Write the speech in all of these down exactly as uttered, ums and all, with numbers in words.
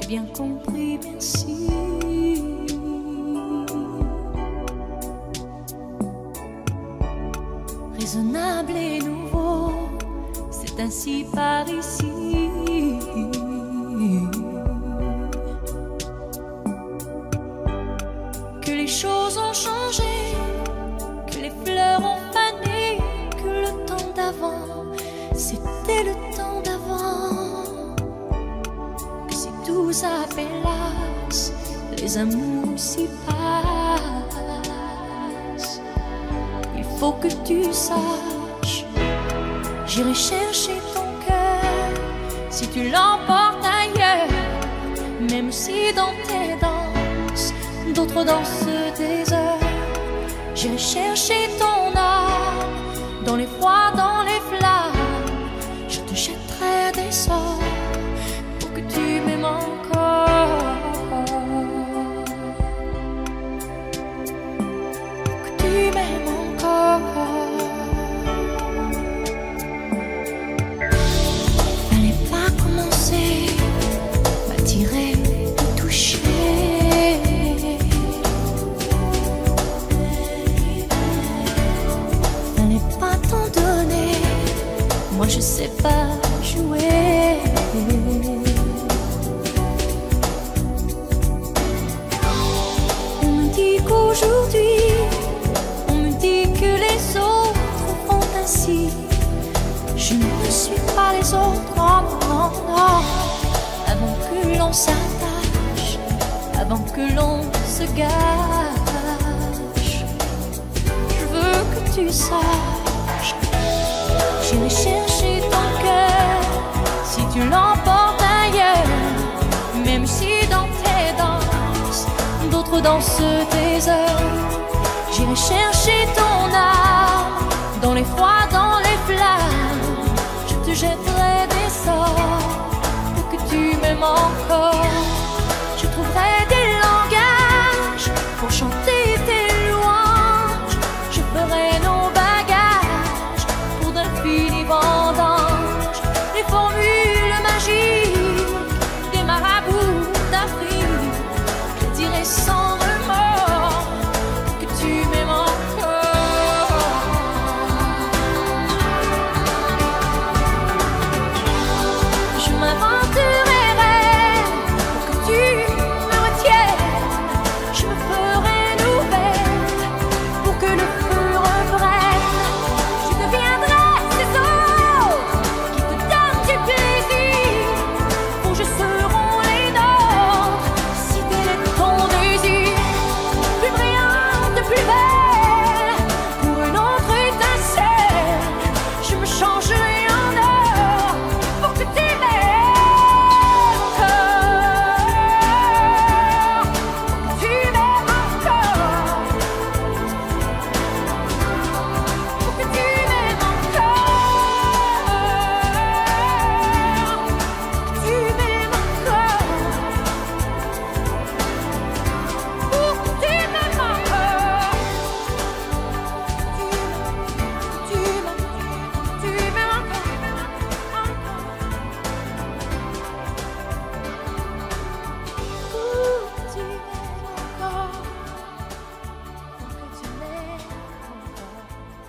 bien compris, merci. Raisonnable et nouveau, c'est ainsi par ici. Que les choses ont changé, que les fleurs ont fané, que le temps d'avant, c'était le temps d'avant. Que si tout s'appelasse, les amours s'y passent. Il faut que tu saches, j'irai chercher ton cœur si tu l'emportes ailleurs. Même si dans tes danses, d'autres dansent des heures. J'irai chercher ton âme dans les froids, dans les flammes. Je te jetterai des sorts pour que tu m'aimes encore. Pour que tu m'aimes encore. Fallait pas commencer, m'attirer, me toucher. Moi je sais pas jouer. On me dit qu'aujourd'hui, on me dit que les autres font ainsi. Je ne suis pas les autres, non, non, non. Avant que l'on s'attache, avant que l'on se gâche, je veux que tu saches, j'irai chercher ton cœur si tu l'emportes ailleurs. Même si dans tes danses, d'autres dansent tes heures. J'irai chercher ton âme dans les froids, dans les flammes. Je te jetterai des sorts pour que tu m'aimes encore. Je trouverai des langages pour chanter tes louanges. Je ferai nos bagages pour d'infinis vendanges. Les formules magiques des marabouts d'Afrique. Je dirai sans remords que tu m'aimes encore. Je m'inventerai rêve pour que tu me retiennes. Je me ferai nouvelle pour que le feu reprenne. Je deviendrai ces autres qui te donnent du plaisir. Vos jeux seront les nôtres si tel est ton désir. Plus brillante, plus belle, pour une autre étincelle. Je me changerai en or pour que tu m'aimes encore. Pour que tu m'aimes encore. Pour que tu m'aimes encore. Tu m'aimes encore. Pour que tu m'aimes encore. Tu m'aimes, tu m'aimes encore. Pour que tu m'aimes encore. Pour que tu m'aimes encore.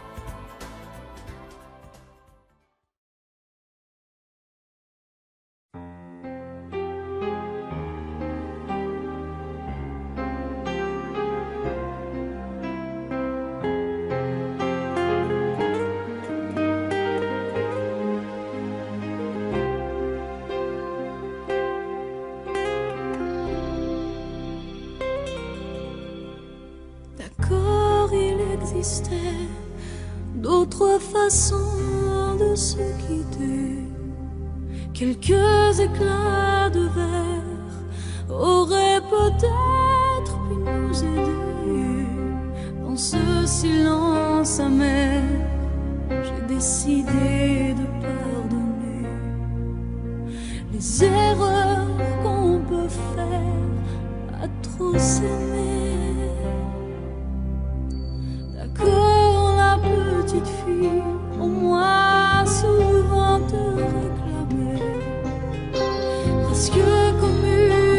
D'accord, il existait d'autres façons de se quitter. Quelques éclats de verre auraient peut-être pu nous aider. Dans ce silence amer, j'ai décidé de pardonner les erreurs qu'on peut faire à trop s'aimer. D'accord, la petite fille, au moins souvent te réclamait, presque comme une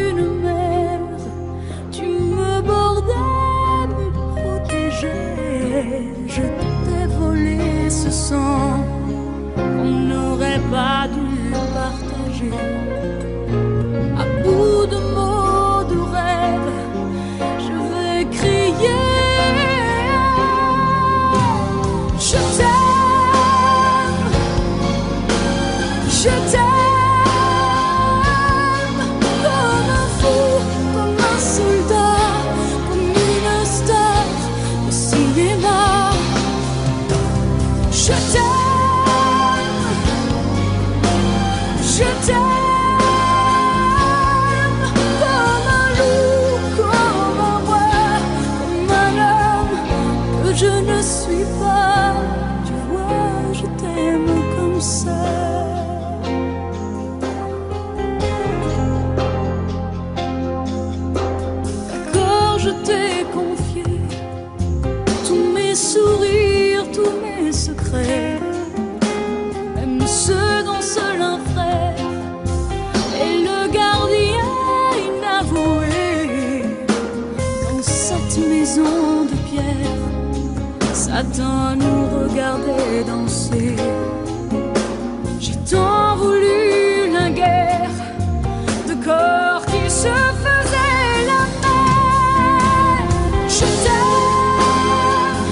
je t'ai confié tous mes sourires, tous mes secrets, même ceux dont seul un frère est le gardien inavoué. Dans cette maison de pierre, Satan nous regardait danser. J'ai tant voulu la guerre de corps qui se faisaient la paix. Je t'aime,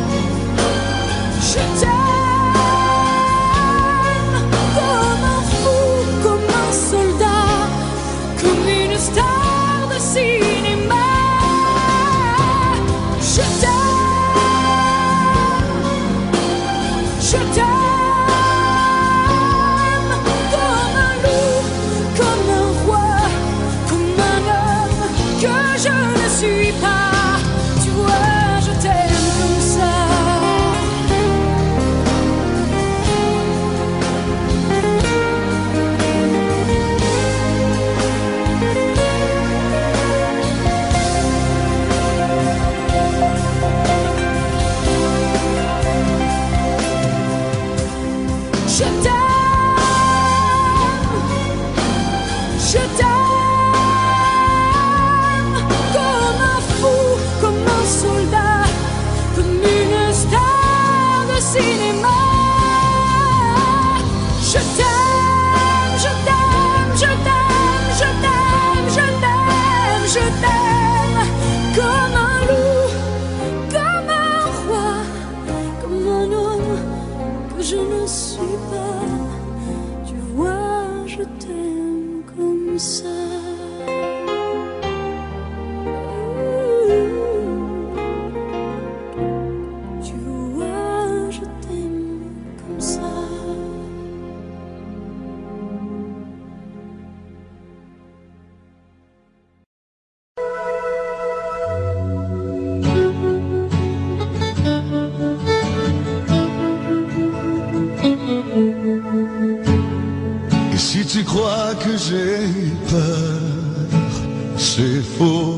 je t'aime comme un fou, comme un soldat, comme une star de cinéma. Je t'aime, je t'aime. Tu crois que j'ai peur, c'est faux.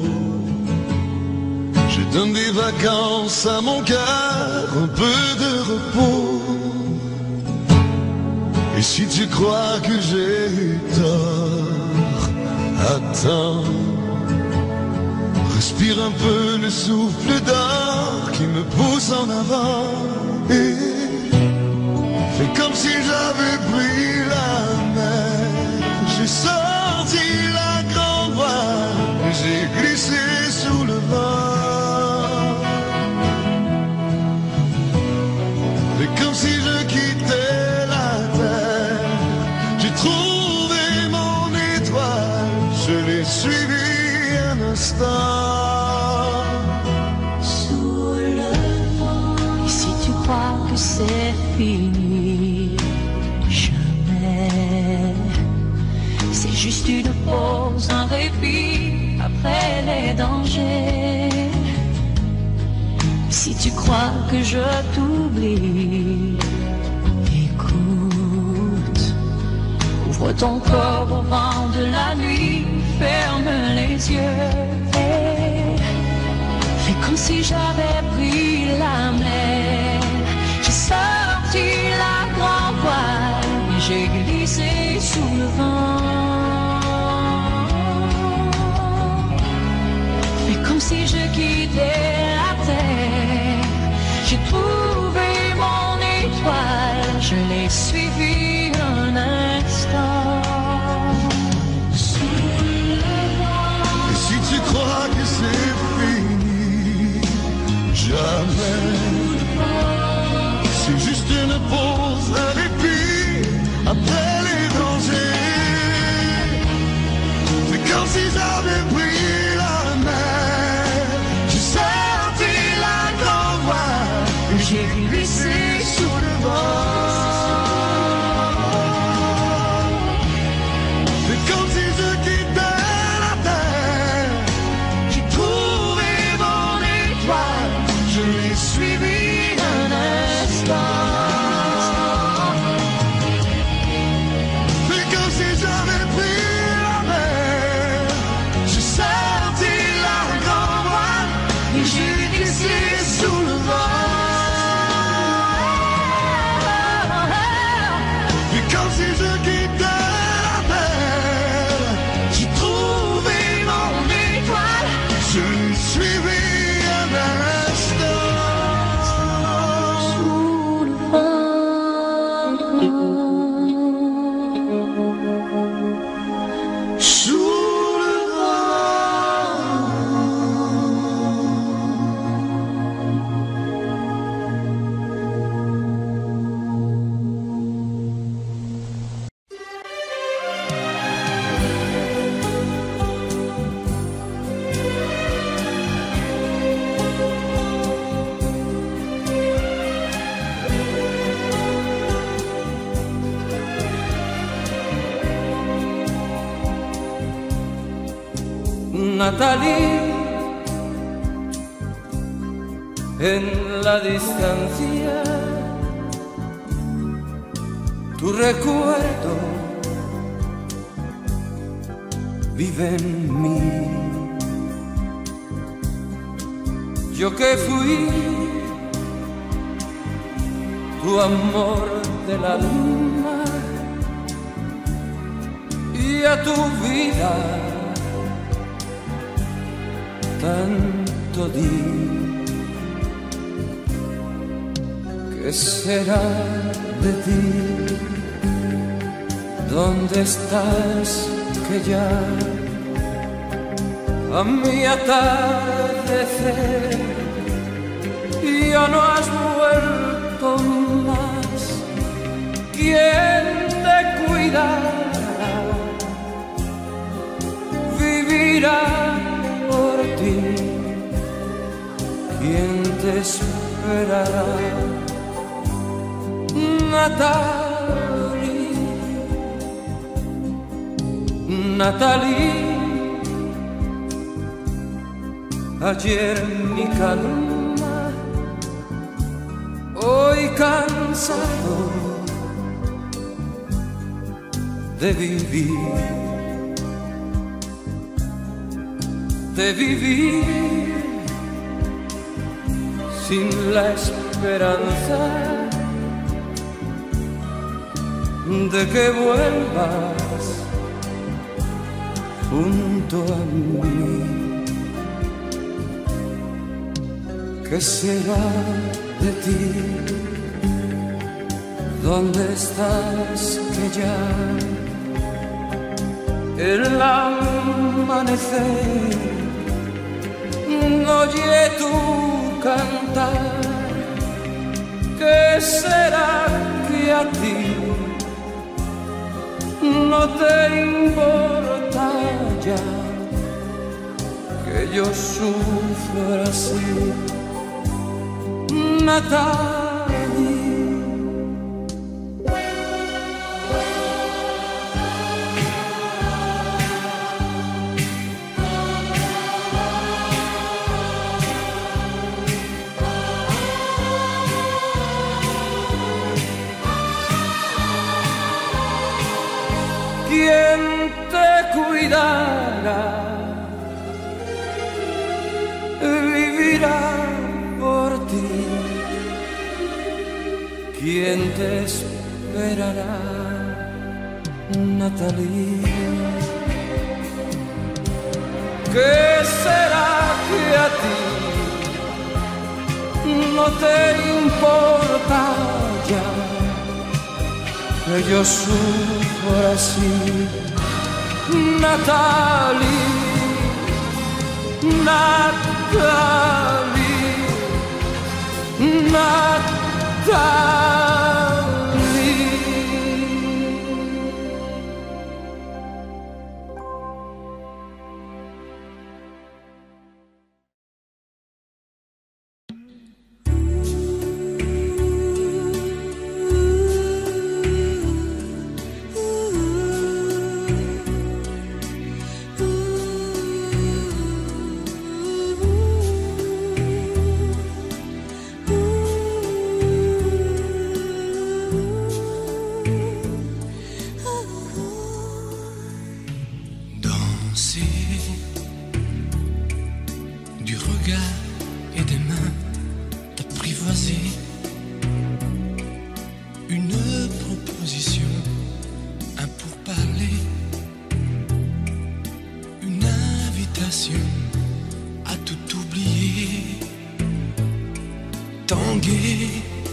Je donne des vacances à mon cœur, un peu de repos. Et si tu crois que j'ai tort, attends. Respire un peu le souffle d'or qui me pousse en avant. Et fais comme si j'avais pris la mer. J'ai sorti la grande voile, j'ai glissé sous le vent. Mais comme si je quittais la terre, j'ai trouvé mon étoile, je l'ai suivi un instant. Sous le vent, et si tu crois que c'est fini, jamais. C'est juste une pause, un répit après les dangers. Si tu crois que je t'oublie, écoute. Ouvre ton corps au vent de la nuit, ferme les yeux et fais comme si j'avais pris la mer. J'ai sorti la grande voile et j'ai glissé sous le vent. Comme si je quittais la terre, j'ai trouvé mon étoile, je l'ai suivi un instant. Sous le vent. Et si tu crois que c'est fini, jamais. C'est juste une pause, un répit après les dangers. C'est comme si j'avais pris la mer. J'ai sorti la grande voile et j'ai glissé sous le vent. C'est comme si je quittais la terre. J'ai trouvé Natalie, en la distancia, tu recuerdo vive en mí. Yo que fui tu amor del alma y a tu vida tanto di. ¿Qué será de ti? ¿Dónde estás? Que ya a mi atardecer ya no has vuelto más. ¿Quién te cuidará? Vivirá por ti. ¿Quién te esperará? Natalie, Natalie, ayer mi calma, hoy cansado de vivir, de vivir sin la esperanza de que vuelvas junto a mí. ¿Qué será de ti? ¿Dónde estás? Que ya el amanecer no oye tu cantar. ¿Qué será que a ti no te importa ya que yo sufra así? Natalie, ¿quién te cuidará? Vivirá por ti. ¿Quién te esperará? Natalie. ¿Qué será que a ti no te importa ya que yo sufro así? Natalie, Natalie, Natalie. À tout oublier, tanguer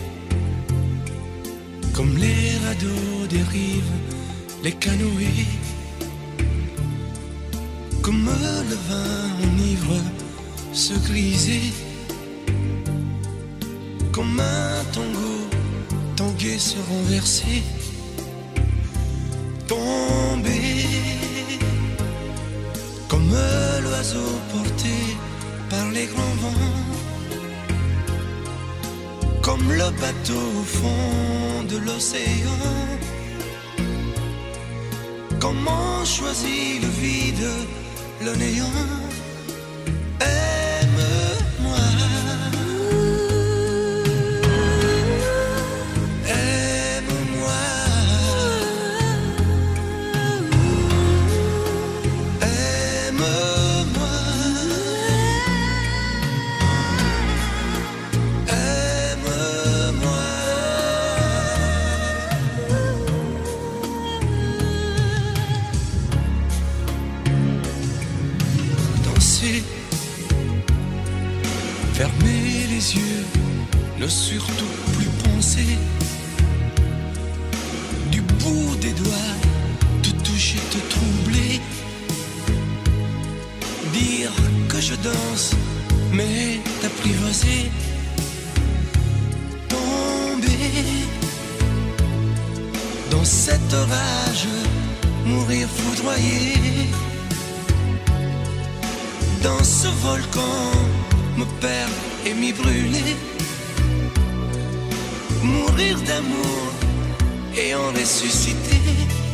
comme les radeaux des rives, les canoës, comme le vin enivre, se griser, comme un tango, tanguer, se renverser, tomber. Comme l'oiseau porté par les grands vents, comme le bateau au fond de l'océan. Comment choisit le vide, le néant? Fermer les yeux, ne surtout plus penser. Du bout des doigts, te toucher, te troubler. Dire que je danse, mais t'apprivoiser. Tomber dans cet orage, mourir foudroyé. Dans ce volcan, me perdre et m'y brûler. Mourir d'amour et en ressusciter.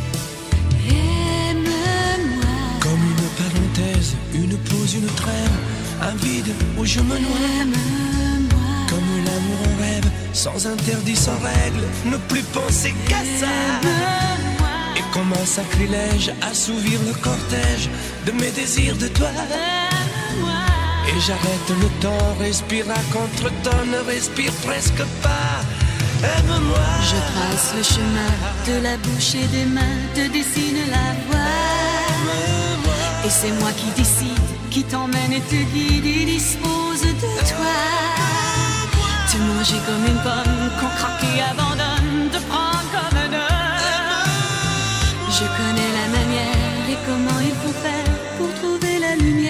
Aime-moi. Comme une parenthèse, une pause, une trêve, un vide où je me noie. Aime-moi. Comme l'amour en rêve, sans interdit, sans règle, ne plus penser qu'à ça. Aime-moi. Et comme un sacrilège, assouvir le cortège de mes désirs de toi. Aime-moi. Et j'arrête le temps, respire à contre-temps, ne respire presque pas. Aime-moi. Je trace le chemin de la bouche et des mains, te dessine la voie. Aime-moi. Et c'est moi qui décide, qui t'emmène et te guide et dispose de toi. Te manger comme une pomme qu'on craque et abandonne, te prendre comme un homme. Je connais la manière et comment il faut faire pour trouver la lumière.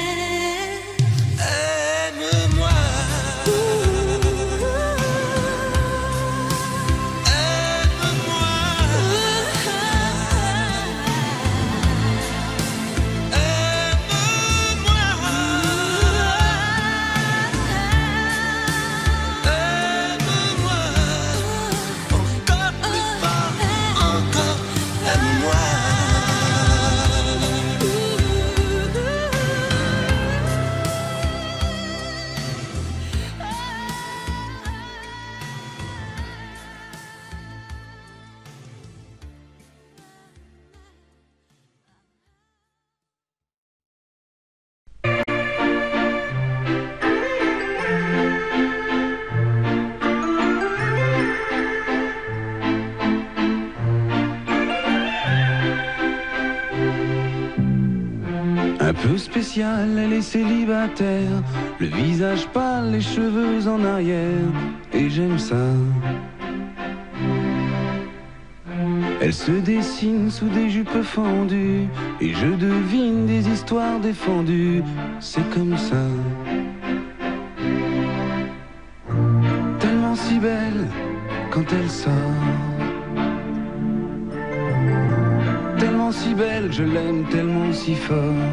Aime-moi. Un peu spéciale, elle est célibataire, le visage pâle, les cheveux en arrière, et j'aime ça. Elle se dessine sous des jupes fendues, et je devine des histoires défendues, c'est comme ça. Tellement si belle quand elle sort, tellement si belle, je l'aime tellement si fort.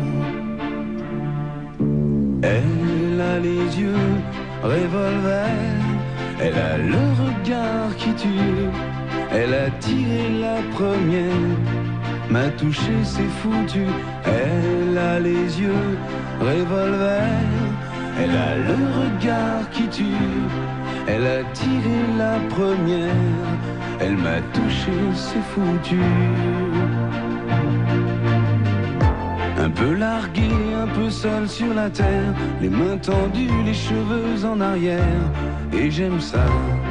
Elle a les yeux revolver, elle a le regard qui tue, elle a tiré la première, m'a touché, c'est foutu. Elle a les yeux revolver, elle a le regard qui tue, elle a tiré la première, elle m'a touché, c'est foutu. Un peu largué, un peu seul sur la terre, les mains tendues, les cheveux en arrière, et j'aime ça.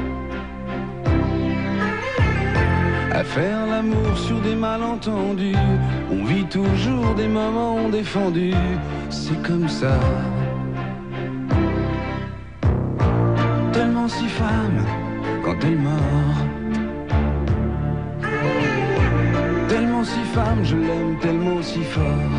À faire l'amour sur des malentendus, on vit toujours des moments défendus, c'est comme ça. Tellement si femme quand elle mord, tellement si femme, je l'aime tellement si fort.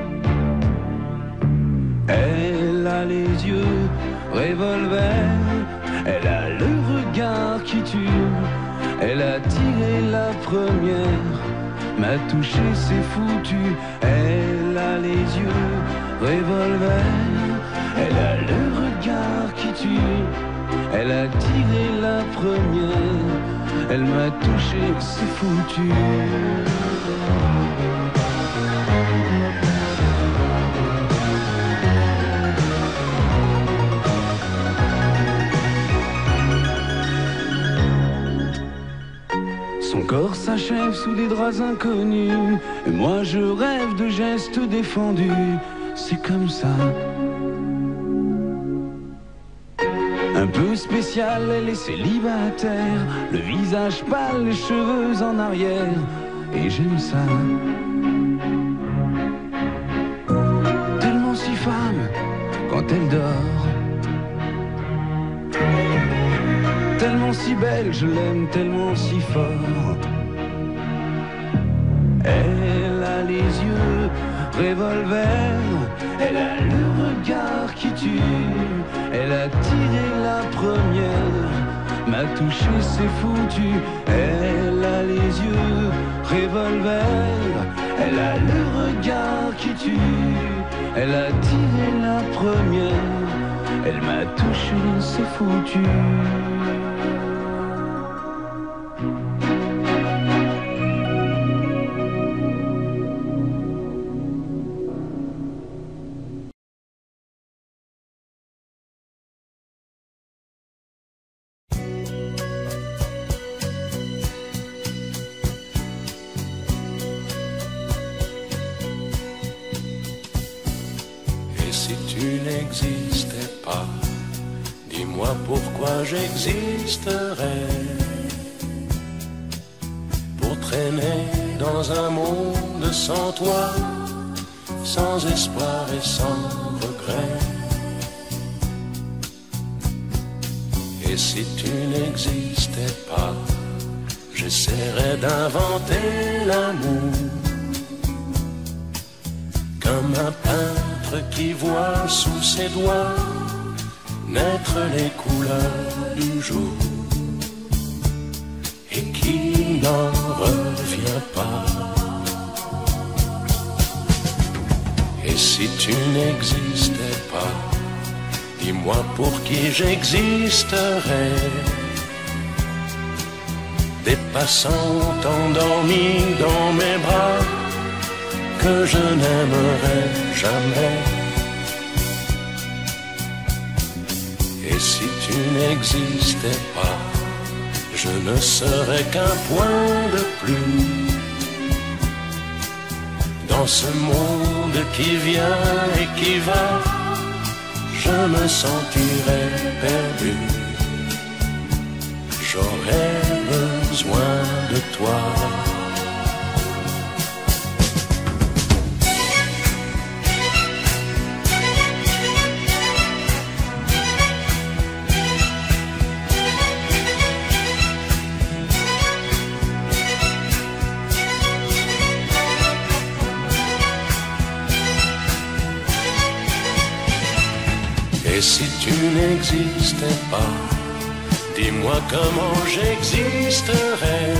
Elle a les yeux revolver, elle a le regard qui tue, elle a tiré la première, m'a touché, c'est foutu. Elle a les yeux revolver, elle a le regard qui tue, elle a tiré la première, elle m'a touché, c'est foutu. Son corps s'achève sous des draps inconnus, et moi je rêve de gestes défendus, c'est comme ça. Un peu spécial, elle est célibataire, le visage pâle, les cheveux en arrière, et j'aime ça. Tellement si femme quand elle dort, tellement si belle, je l'aime tellement si fort. Elle a les yeux revolver, elle a le regard qui tue, elle a tiré la première, m'a touché, c'est foutu. Elle a les yeux revolver, elle a le regard qui tue, elle a tiré la première, elle m'a touché, c'est foutu. N'existais pas, dis-moi pourquoi j'existerais. Pour traîner dans un monde sans toi, sans espoir et sans regret. Et si tu n'existais pas, j'essaierais d'inventer l'amour, comme un peintre qui voit sous ses doigts naître les couleurs du jour et qui n'en revient pas. Et si tu n'existais pas, dis-moi pour qui j'existerais. Des passants endormis dans mes bras que je n'aimerai jamais. Et si tu n'existais pas, je ne serais qu'un point de plus dans ce monde qui vient et qui va. Je me sentirais perdu, j'aurais besoin de toi. Et si tu n'existais pas, dis-moi comment j'existerais.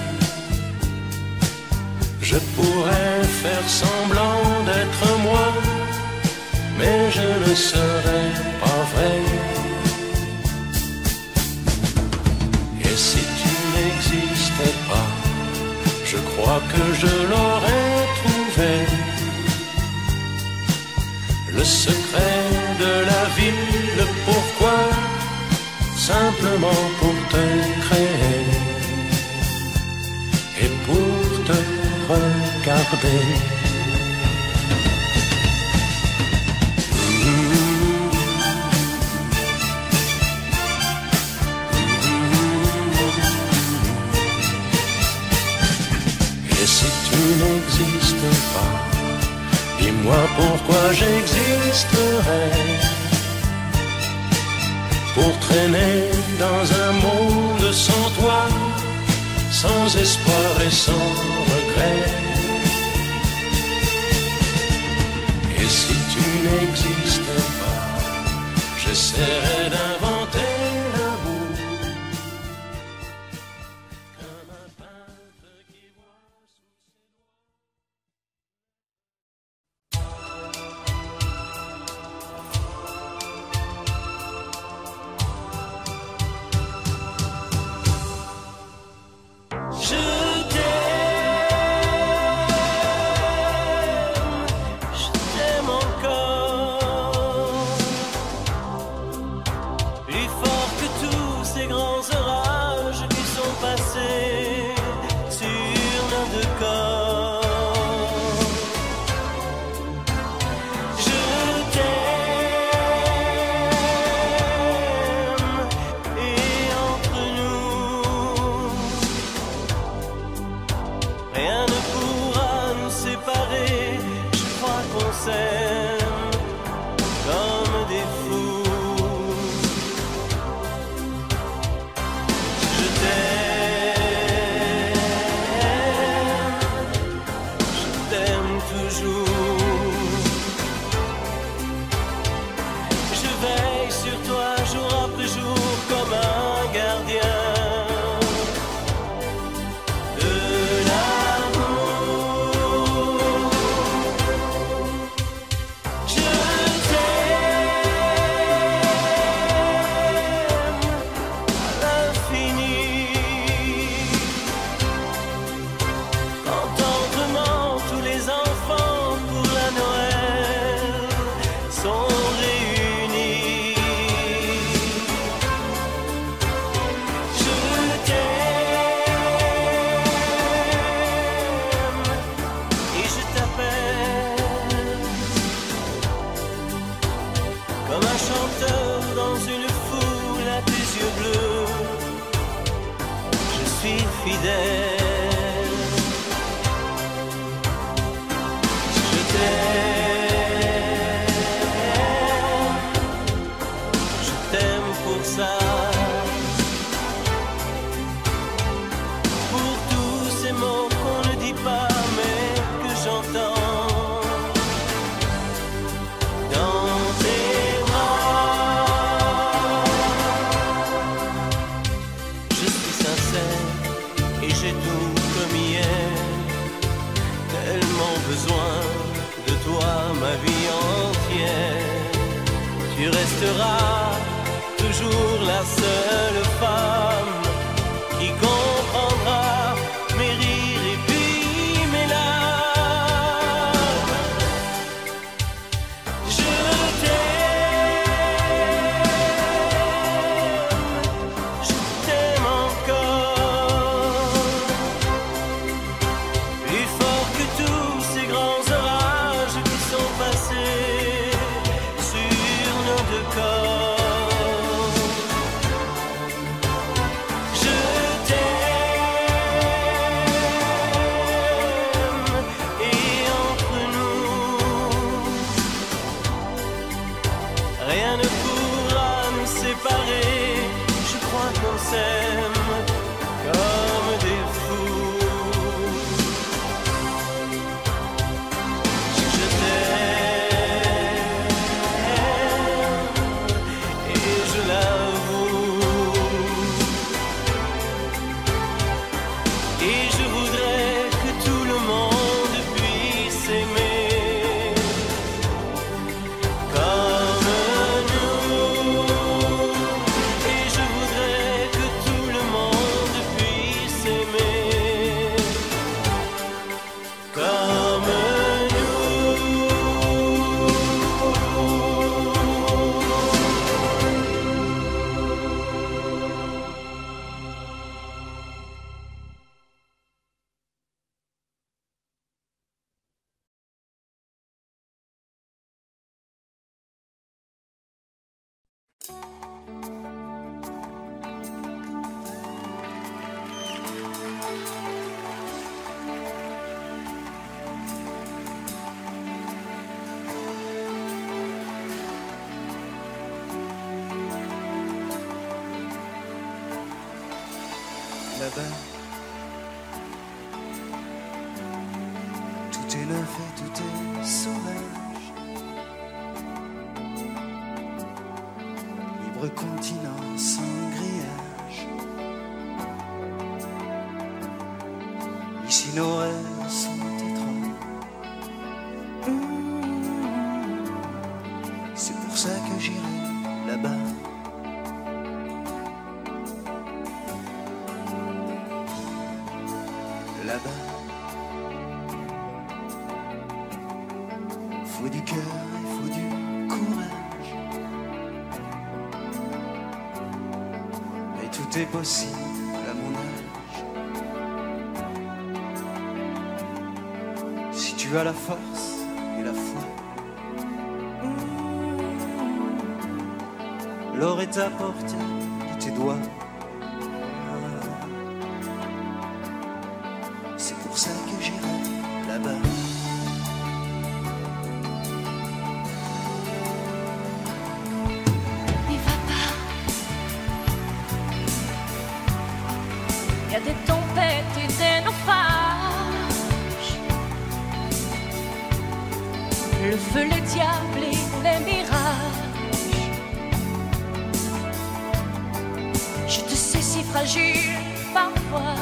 Je pourrais faire semblant d'être moi, mais je ne serais pas vrai. Et si tu n'existais pas, je crois que je l'aurais trouvé. Le secret de la vie, le pourquoi, simplement pour te créer et pour te regarder. Et si tu n'existes pas, dis-moi pourquoi j'existerais. Pour traîner dans un monde sans toi, sans espoir et sans regret. Et si tu n'existais pas, j'essaierais d'inventer l'amour, comme un peintre qui voit sous ses comme un chanteur dans une foule à tes yeux bleus. Je suis fidèle, je t'aime, je t'aime pour ça. Pour tous ces mots qu'on ne dit pas mais que j'entends. Besoin de toi ma vie entière. Tu resteras toujours la seule femme qui comprendra mes rires et puis mes larmes. Je t'aime, je t'aime encore, plus fort que tout ces grands orages qui sont passés sur nos deux corps. Je t'aime et entre nous, rien ne pourra nous séparer. Je crois qu'on s'aime comme des fous. Là-bas, tout est neuf et tout est sauvage. Libre continent sans grillage. Ici nos rêves sont étranges. C'est pour ça que j'irai là-bas. Là-bas, faut du cœur et faut du courage. Mais tout est possible à mon âge. Si tu as la force et la foi, l'or est à portée de tes doigts. C'est pour ça que j'irai là-bas. N'y va pas. Y a des tempêtes et des naufrages. Le feu, le diable et les mirages. Je te sais si fragile parfois.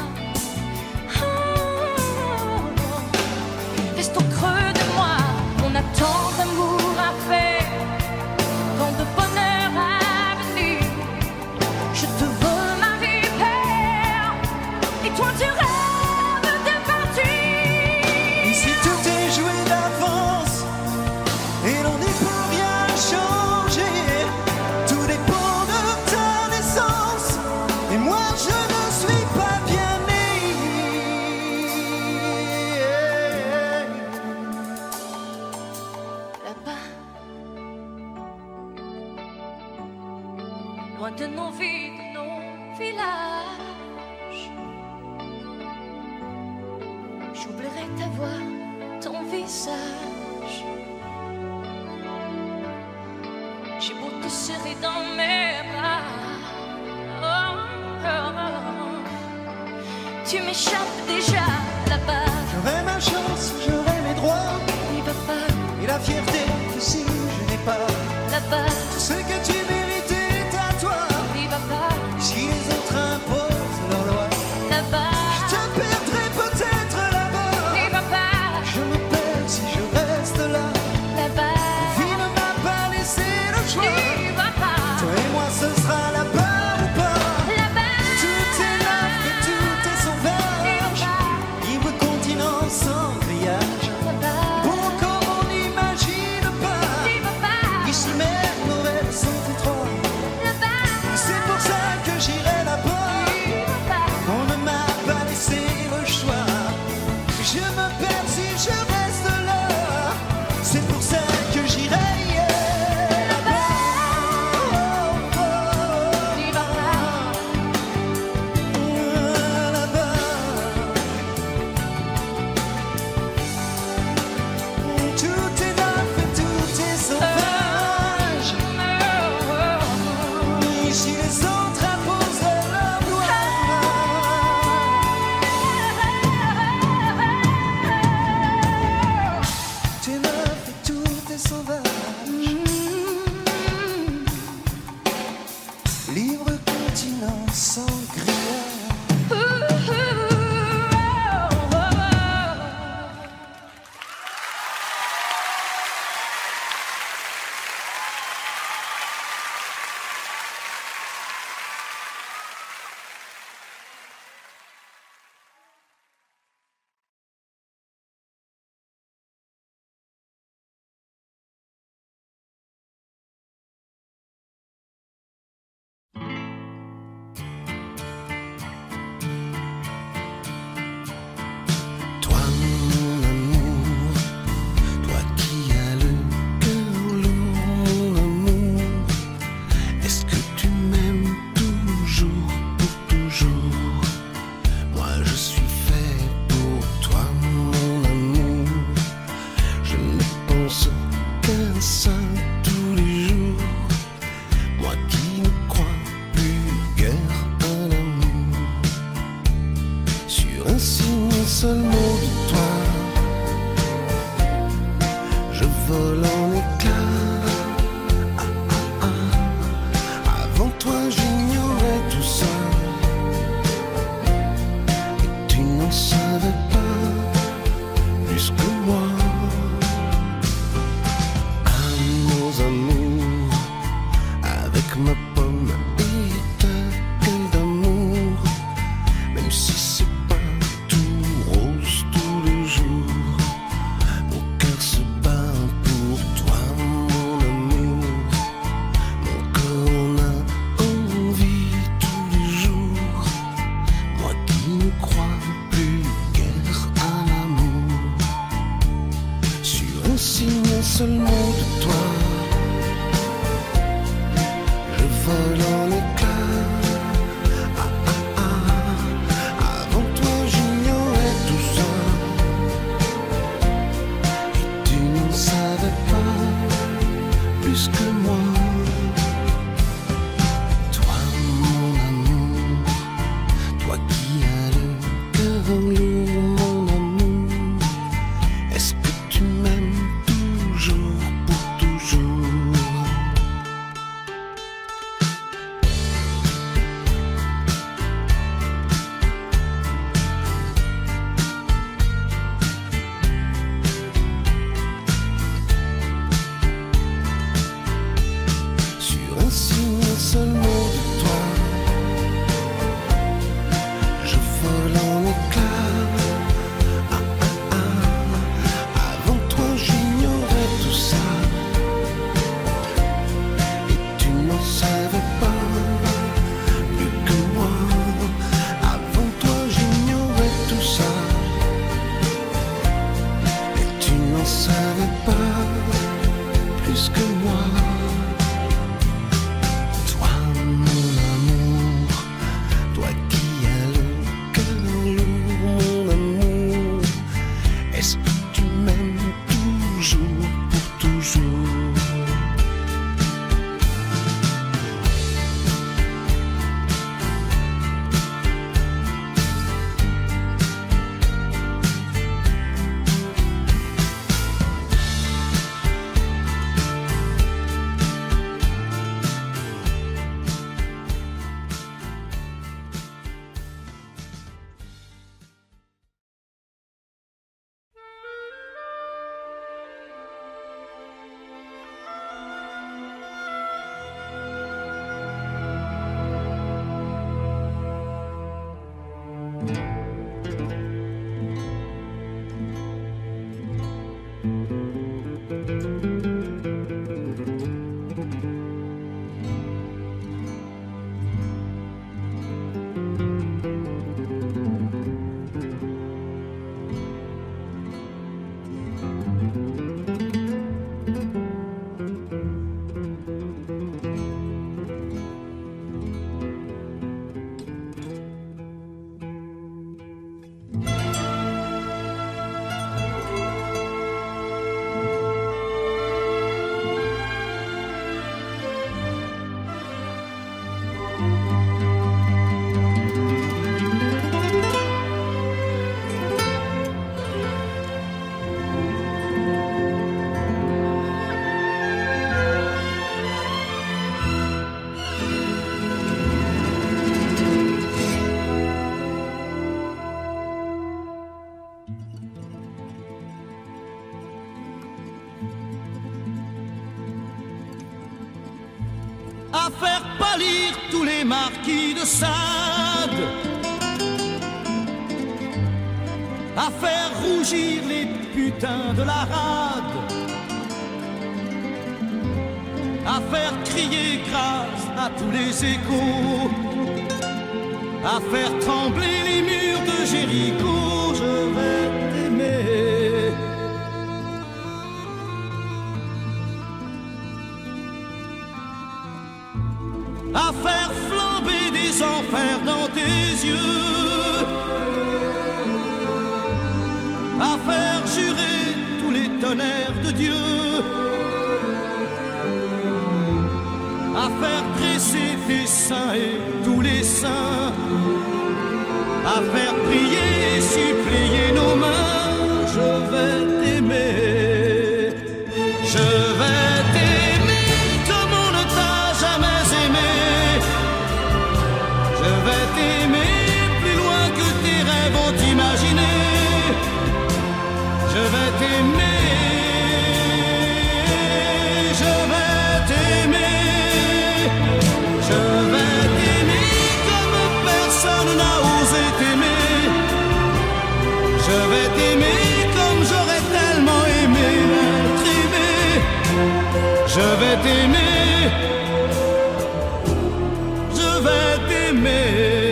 Reste au creux de moi, on a tant d'amour à faire, tant de bonheur à venir. Je te veux ma vie, père, et toi tu rêves de partir. Ici tout est joué d'avance, et l'on n'y peut rien changer. Tout dépend de ta naissance, et moi je ne suis pas bien né. loin de nos vies, de nos villages. J'oublierai ta voix, ton visage. J'ai beau te serrer dans mes bras, oh, oh, oh. Tu m'échappes déjà là-bas. J'aurai ma chance, j'aurai mes droits. N'y va pas. Et la fierté que si je n'ai pas là-bas. Ce que tu méritais est à toi. N'y va pas. Si les autres imposent leurs lois là-bas. Je te perdrai peut-être là-bas. N'y va pas. Je me perds si je reste là. Là-bas. La vie ne m'a pas laissé le choix. N'y va pas. Toi et moi ce sera là-bas ou pas. Là-bas. Tout est là et tout est sauvage. Libre continent sans grillage. Bon comme on n'imagine pas. Ici même nos rêves sont étroits. C'est pour ça que j'irai là-bas. On ne m'a pas laissé le choix. Je me perds si je reste là. C'est pour ça que j'irai là-bas. Oh, oh, là-bas. Tout est neuf et tout est sauvage. Ici les autres imposent leur loi. Tout est neuf et tout est sauvage. Libre continent sans grillage. Toi mon amour, toi qui as le cœur lourd, mon amour, est-ce que tu m'aimes toujours, pour toujours? Moi je suis fait pour toi mon amour, je ne pense qu'à ça tous les jours. Moi qui ne crois plus guère à l'amour, sur un signe, un seul mot de toi, je vole en éclats. Ah, ah, ah. Avant toi j'ignorais tout ça, et tu n'en savais pas plus que moi. Ah nos amours, avec ma pomme et ta gueule d'amour, même si c'est pas tout rose tous les jours, mon cœur se bat pour toi mon amour, mon corps en a envie tous les jours. Moi qui ne crois plus guère à l'amour, sur un signe, un seul mot de toi, je à faire pâlir tous les marquis de Sade, à faire rougir les putains de la rade, à faire crier grâce à tous les échos, à faire trembler les murs de Jéricho. Je vais t'aimer. À faire flamber des enfers dans tes yeux, à faire jurer tous les tonnerres de Dieu, à faire dresser tes seins et tous les saints, à faire prier et supplier nos mains. Je vais t'aimer, je vais t'aimer comme on ne t'a jamais aimé. Je vais t'aimer plus loin que tes rêves ont imaginé. Je vais t'aimer, je vais t'aimer, je vais t'aimer comme personne n'a osé t'aimer. Je vais t'aimer comme j'aurais tellement aimé être aimé. Je vais t'aimer, je vais t'aimer.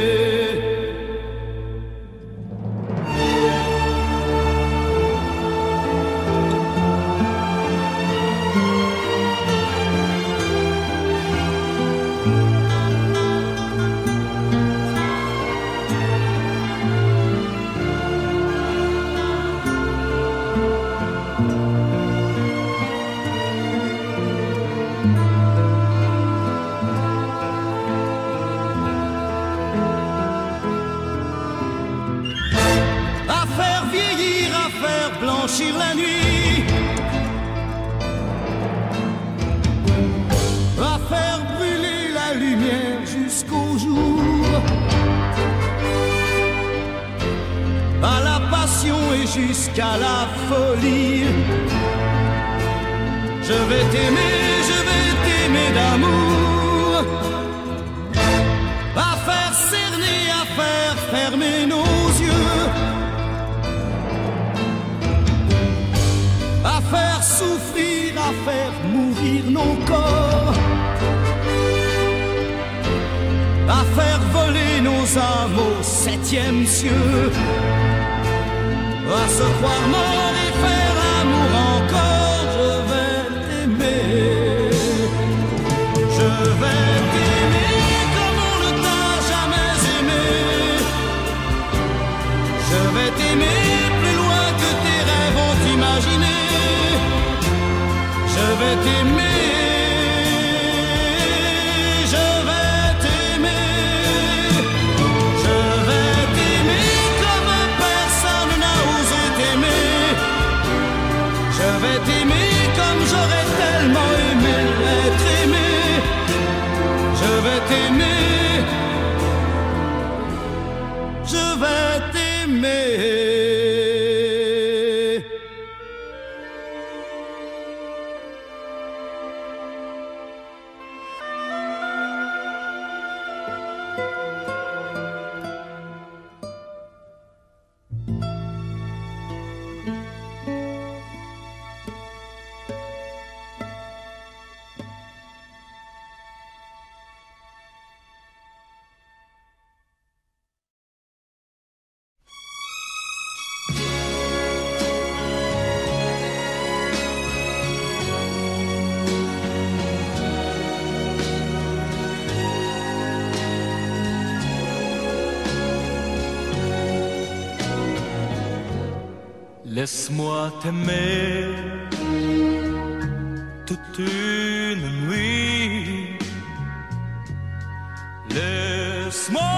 Blanchir la nuit, à faire brûler la lumière jusqu'au jour, à la passion et jusqu'à la folie. Je vais t'aimer, je vais t'aimer d'amour, à faire cerner, à faire fermer nos yeux, à faire souffrir, à faire mourir nos corps, à faire voler nos âmes au septième cieux, à se croire mort et faire l'amour encore. Je vais t'aimer, je vais t'aimer comme on ne t'a jamais aimé. Je vais t'aimer plus loin que tes rêves ont imaginé. Je vais t'aimer, je vais t'aimer, je vais t'aimer comme personne n'a osé t'aimer. Je vais t'aimer comme j'aurais tellement aimé être aimé. Je vais t'aimer, je vais t'aimer. Laisse-moi t'aimer toute une nuit. Laisse-moi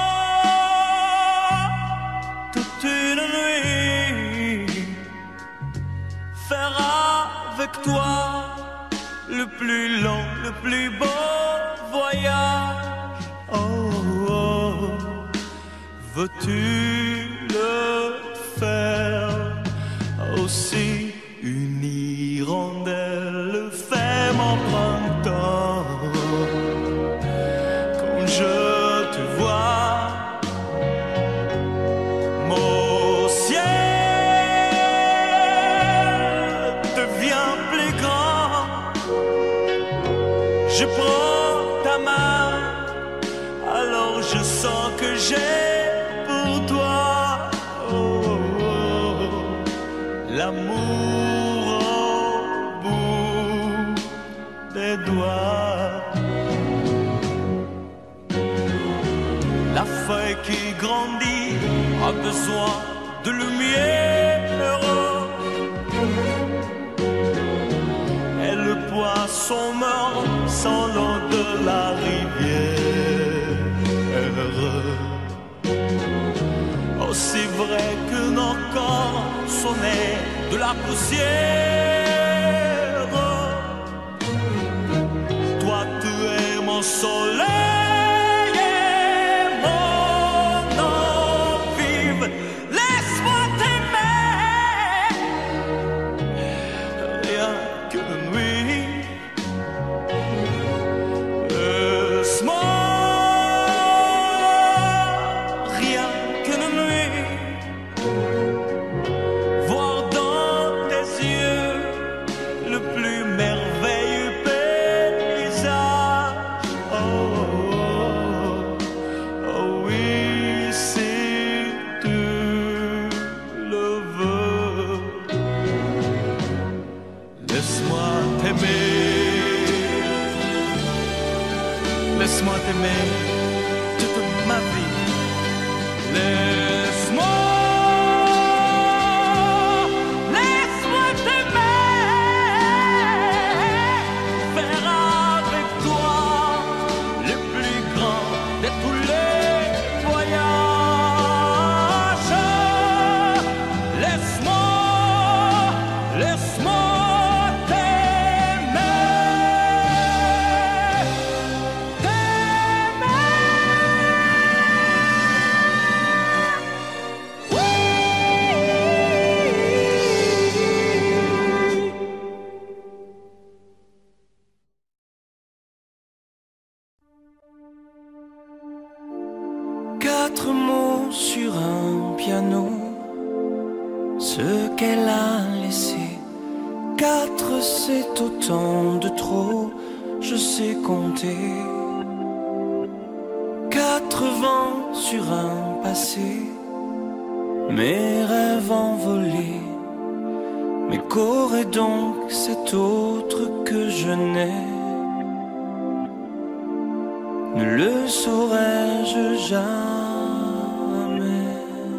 toute une nuit faire avec toi le plus long, le plus beau voyage. Oh, oh. Veux-tu le faire aussi? Une hirondelle fait mon printemps. sang que j'ai pour toi. Oh, oh, oh. L'amour au bout des doigts. La feuille qui grandit a besoin de lumière. Et le poisson meurt sans l'eau de la rivière. Aussi vrai que nos corps sont nés de la poussière. Toi tu es mon soleil et mon eau vive. Laisse-moi t'aimer, rien que de nuit. Laisse-moi, rien que de nuit, voir dans tes yeux le plus merveilleux paysage. Oh, oh, oh oui, si tu le veux. Laisse-moi t'aimer, laisse-moi t'aimer toute ma vie. Laisse-moi, laisse-moi t'aimer, faire avec toi le plus grand de tous les voyages. Laisse-moi, laisse-moi t'aimer, t'aimer. Quatre mots sur un piano, ce qu'elle a laissé. Quatre, c'est autant de trop, je sais compter. Quatre vents sur un passé, mes rêves envolés. Mais qu'aurait donc cet autre que je n'ai? Ne le saurais-je jamais.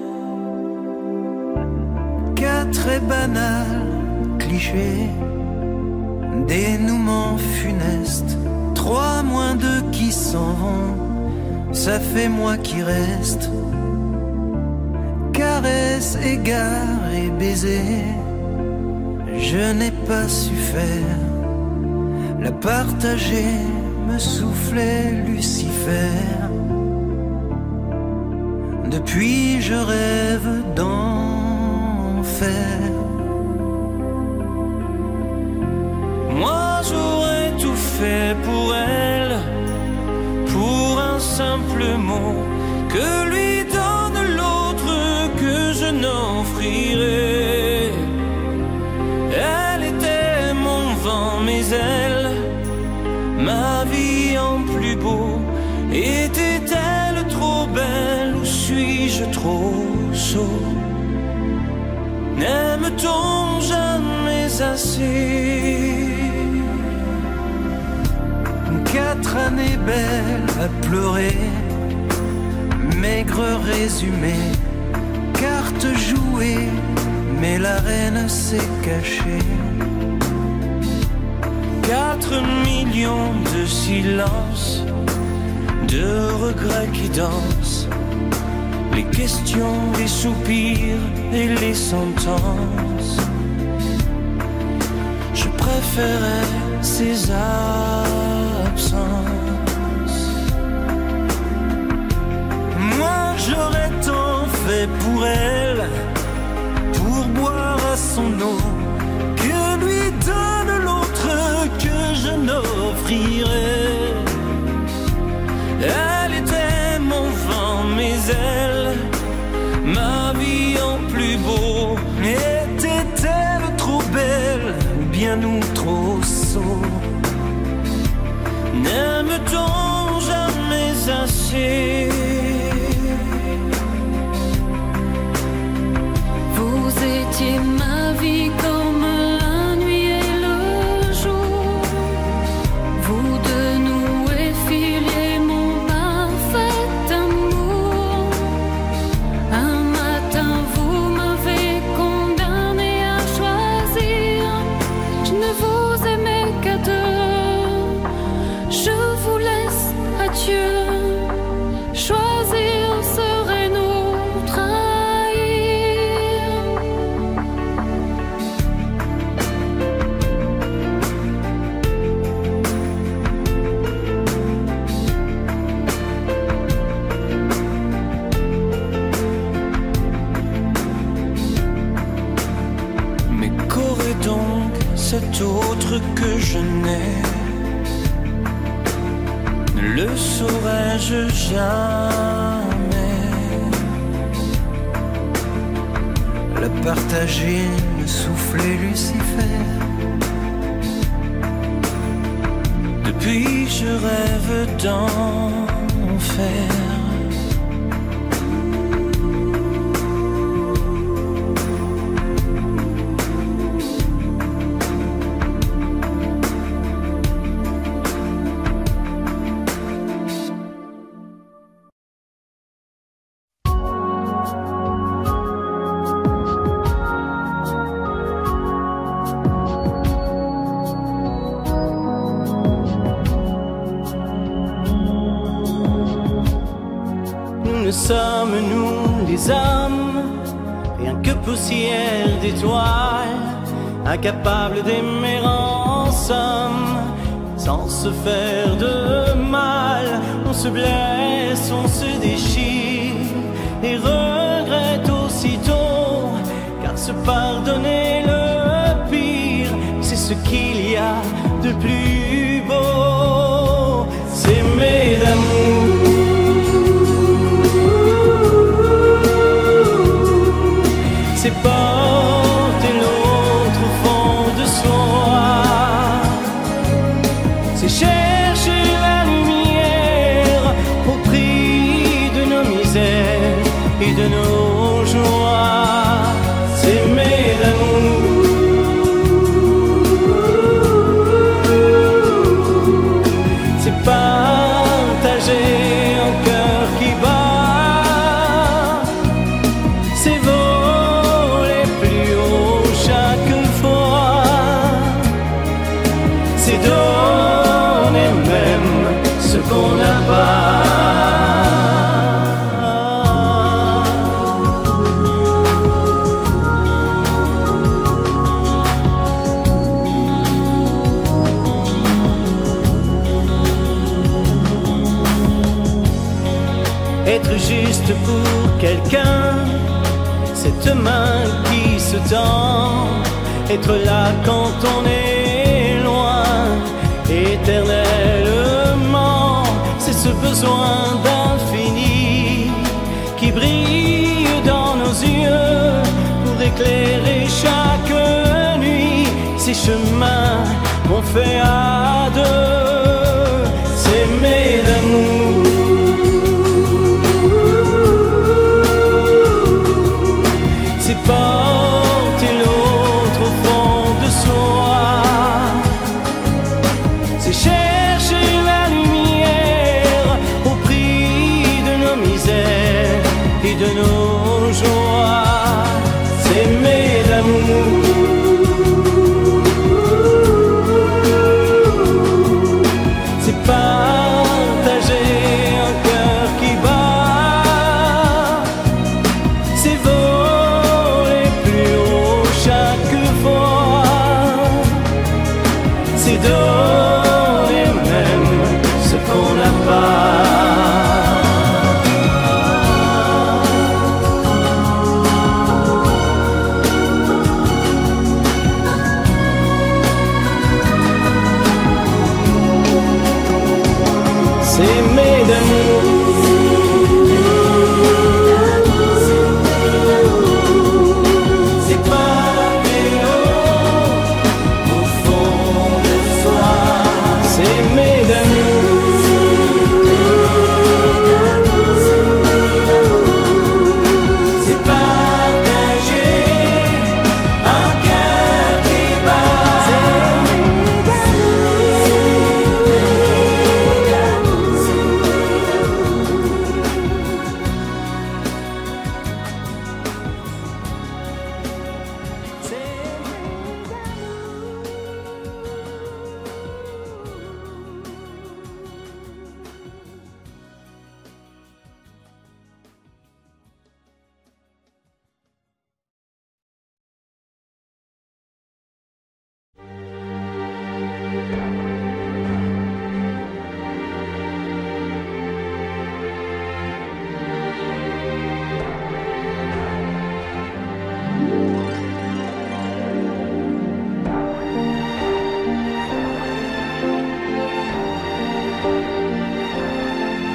Quatre très banal, cliché, dénouement funeste. Trois moins deux qui s'en vont, ça fait moi qui reste. Caresse, égard et baiser, je n'ai pas su faire. La partager me soufflait Lucifer. Depuis je rêve d'enfer. Moi j'aurais tout fait pour elle, pour un simple mot que lui donne l'autre que je n'offrirai. Elle était mon vent, mes ailes, ma vie en plus beau. Était-elle trop belle ou suis-je trop sot? N'aime-t-on jamais assez? Quatre années belles à pleurer, maigre résumé, carte jouée, mais la reine s'est cachée. Quatre millions de silences, de regrets qui dansent, les questions, les soupirs et les sentences. Je préférais ces absences. Moi j'aurais tant fait pour elle, pour boire à son eau, que lui donne l'autre que je n'offrirai. Elle était mon vent, mes ailes, ma vie en plus beau. Était-elle trop belle, bien ou trop sot? N'aime-t-on jamais assez? que je n'ai, ne le saurais-je jamais. Le partager, me souffler Lucifer. Depuis je rêve d'enfer. Sommes nous les hommes, rien que poussière d'étoiles, incapables d'aimer en somme, sans se faire de mal. On se blesse, on se déchire et regrette aussitôt, car se pardonner le pire, c'est ce qu'il y a de plus beau. S'aimer d'amour, c'est porter l'autre au fond de soi, c'est chercher la lumière au prix de nos misères et de nos joies. S'aimer d'amour, c'est partager un cœur qui bat, c'est voler plus haut chaque fois, c'est donner même ce qu'on n'a pas. Être juste pour quelqu'un, cette main qui se tend, être là quand on est loin, éternellement, c'est ce besoin d'infini qui brille dans nos yeux pour éclairer chaque nuit ces chemins qu'on fait à deux. S'aimer d'amour, c'est porter l'autre au fond de soi, c'est chercher la lumière au prix de nos misères et de nos joies. S'aimer d'amour, c'est partager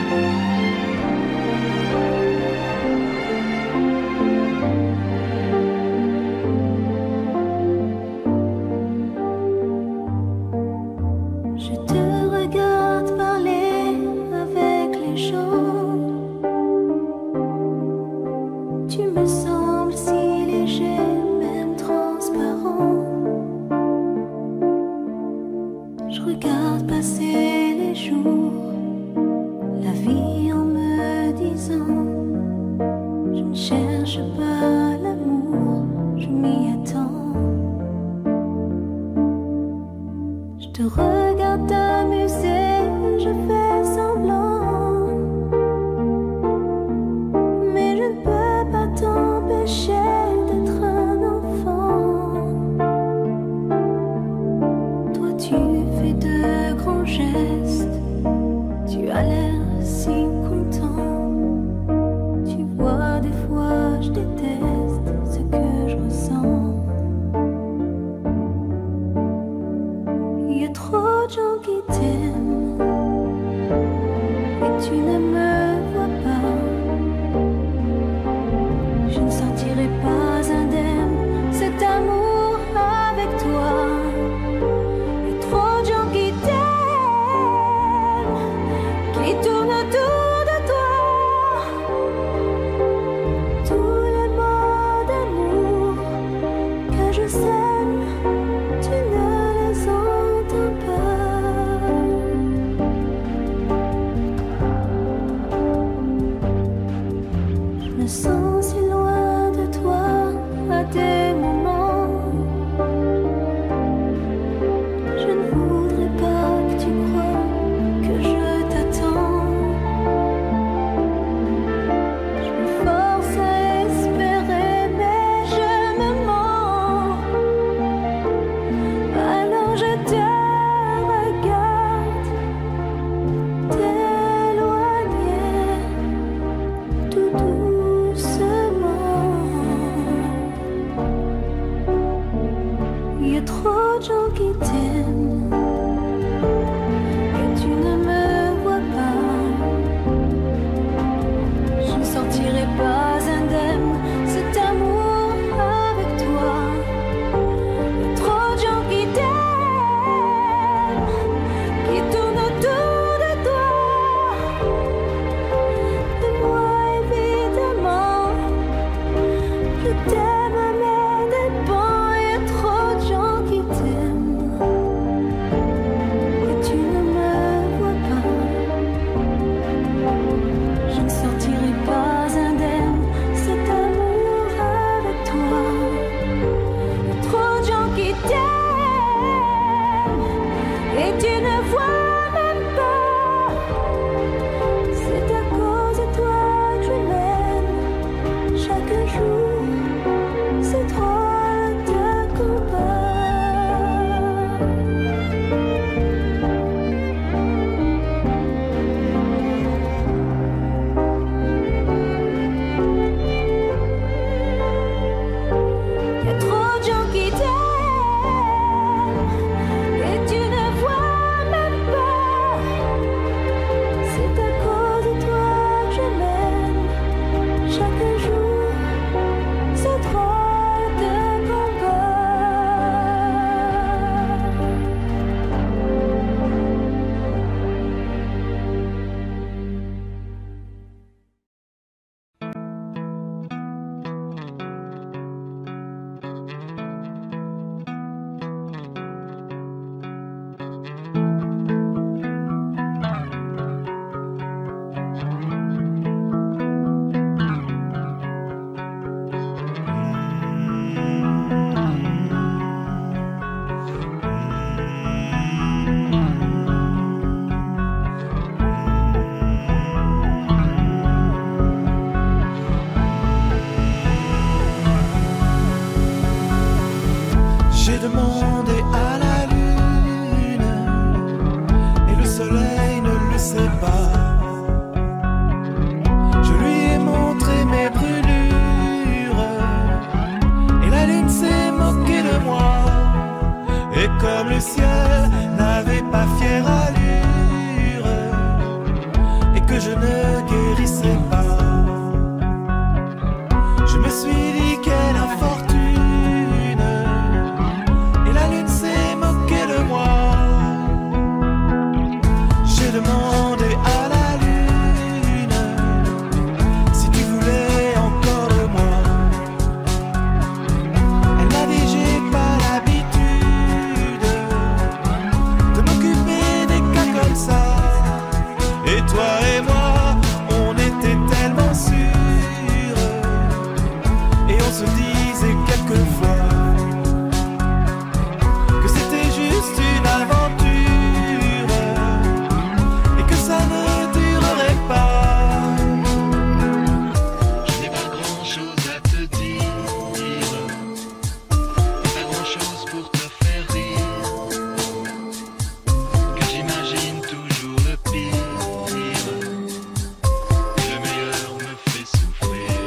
Je te regarde parler avec les gens. Tu me sembles si léger, même transparent. Je regarde passer les jours, la vie demandé à la lune si tu voulais encore de moi. Elle m'a dit j'ai pas l'habitude de m'occuper des cas comme ça. Et toi et moi, on était tellement sûrs, et on se disait quelquefois que c'était juste une aventure et que ça ne durerait pas. Je n'ai pas grand chose à te dire, pas grand chose pour te faire rire, car j'imagine toujours le pire, et le meilleur me fait souffrir.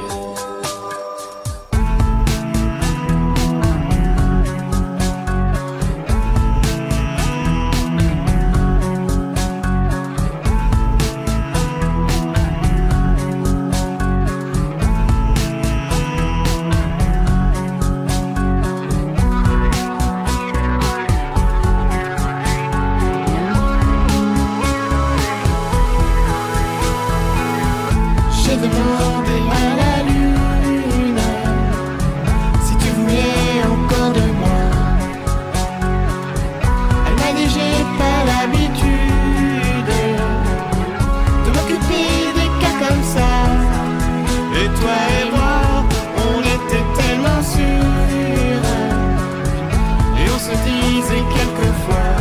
J'ai demandé à la lune si tu voulais encore de moi. Elle m'a dit j'ai pas l'habitude de m'occuper des cas comme ça. Et toi et moi, on était tellement sûrs, et on se disait quelquefois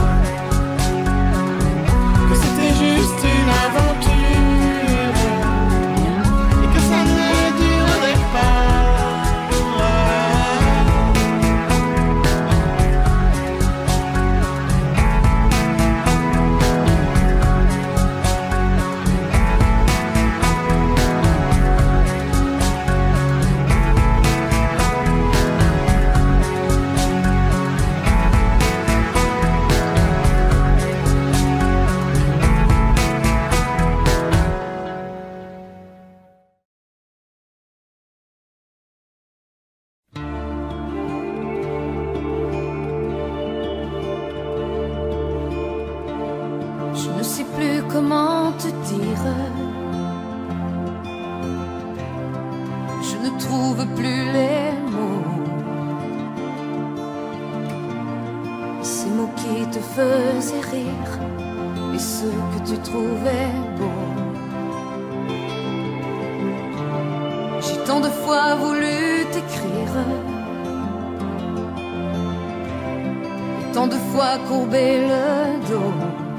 que c'était juste une aventure et que ça ne durerait pas. Je ne sais plus comment te dire. Je ne trouve plus les mots. Ces mots qui te faisaient rire et ceux que tu trouvais beaux. J'ai tant de fois voulu t'écrire et tant de fois courbé le dos.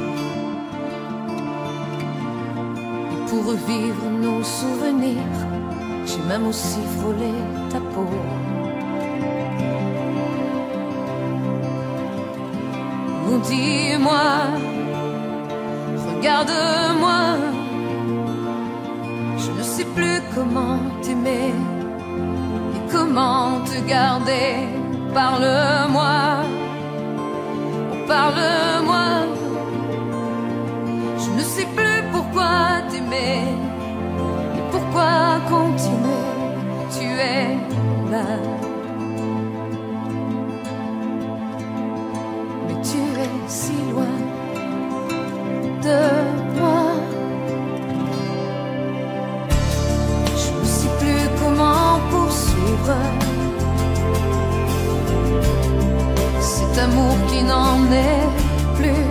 Pour revivre nos souvenirs, j'ai même aussi frôlé ta peau. Oh, dis-moi, regarde-moi, je ne sais plus comment t'aimer et comment te garder. Parle-moi, oh, parle-moi, je ne sais plus pourquoi t'aimer et pourquoi continuer. Tu es là, mais tu es si loin de moi. Je ne sais plus comment poursuivre cet amour qui n'en est plus.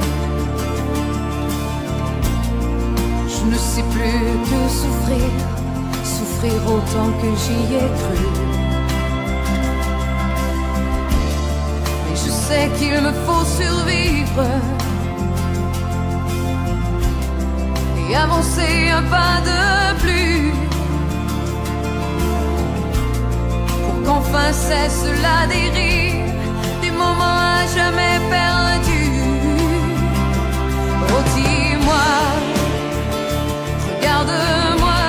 Je ne sais plus que souffrir, souffrir autant que j'y ai cru. Mais je sais qu'il me faut survivre et avancer un pas de plus pour qu'enfin cesse la dérive des moments à jamais perdus. Oh, dis-moi, regarde-moi,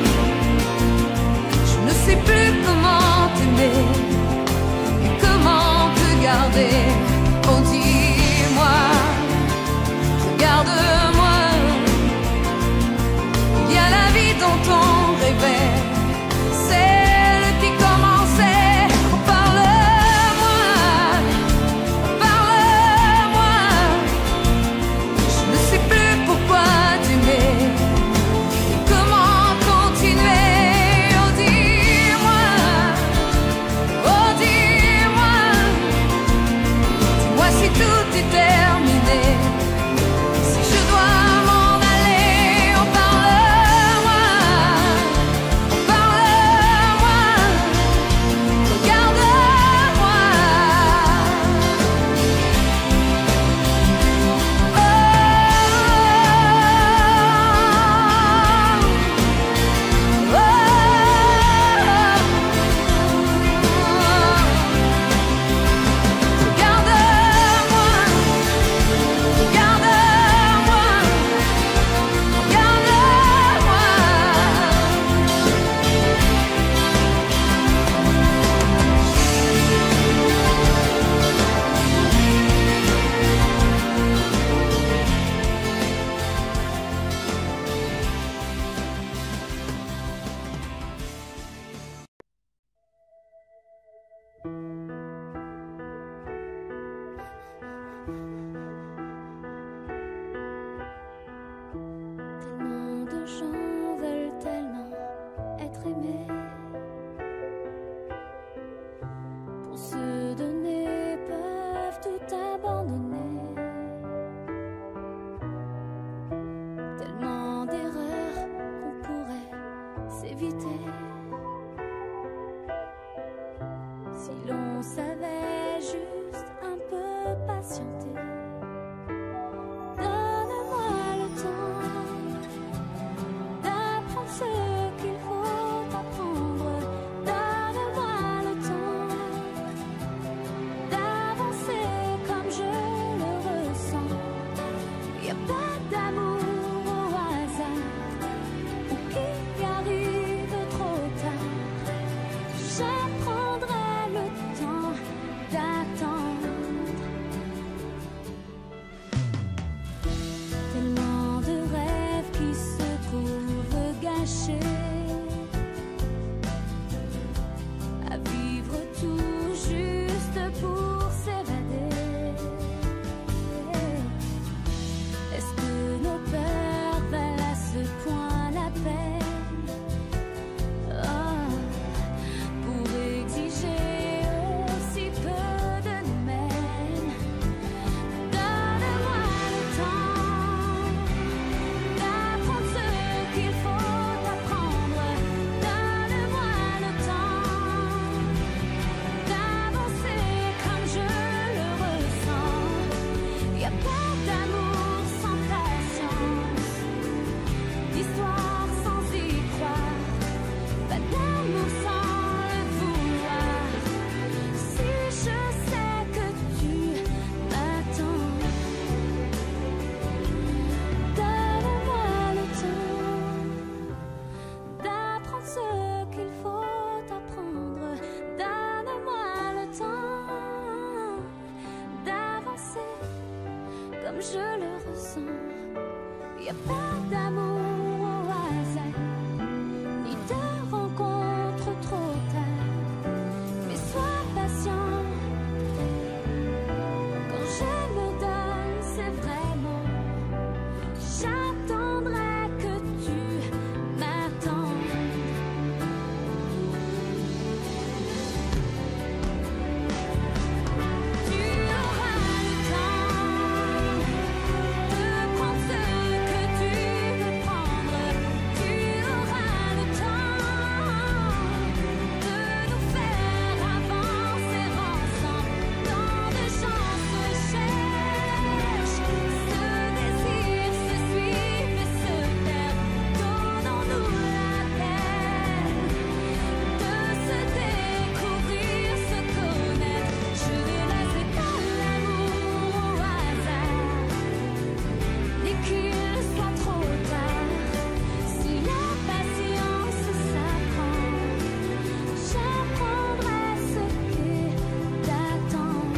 je ne sais plus comment t'aimer et comment te garder. Oh, dis-moi, regarde-moi, il y a la vie dont on rêvait, celle qui commençait. Oh, parle-moi, oh, parle-moi. s'éviter. Si l'on savait juste un peu patienter. Donne-moi le temps d'apprendre ce qu'il faut apprendre. Donne-moi le temps d'avancer comme je le ressens. Y a pas d'amour au hasard ou qui arrive trop tard. Je prendrai le temps d'attendre. Tellement de rêves qui se trouvent gâchés à vivre tout juste pour s'évader. Est-ce que nos peurs valent à ce point la peine? Oh, pour exiger aussi peu de nous-mêmes. Donne-moi le temps d'apprendre ce qu'il faut apprendre. Donne-moi le temps d'avancer comme je le ressens. Y a pas d'amour sans patience, d'histoire sans y croire, pas d'amour sans le vouloir. Si je sais que tu m'attends, donne-moi le temps d'apprendre ce qu'il faut apprendre. Donne-moi le temps d'avancer comme je le ressens. Y a pas d'amour au hasard, ni de rencontre trop tard. Mais sois patient. Quand je me donne, c'est vraiment. J'attendrai que tu m'attendes. Tu auras le temps de prendre ce que tu veux prendre. Tu auras le temps de nous faire avancer ensemble. Tant de gens se cherchent, se désirent, se suivent et se perdent. Donnons-nous la peine de se découvrir, se connaître. Je ne laisserai pas l'amour au hasard, ni qu'il soit trop tard. Si la patience s'apprend, j'apprendrai ce qu'est d'attendre.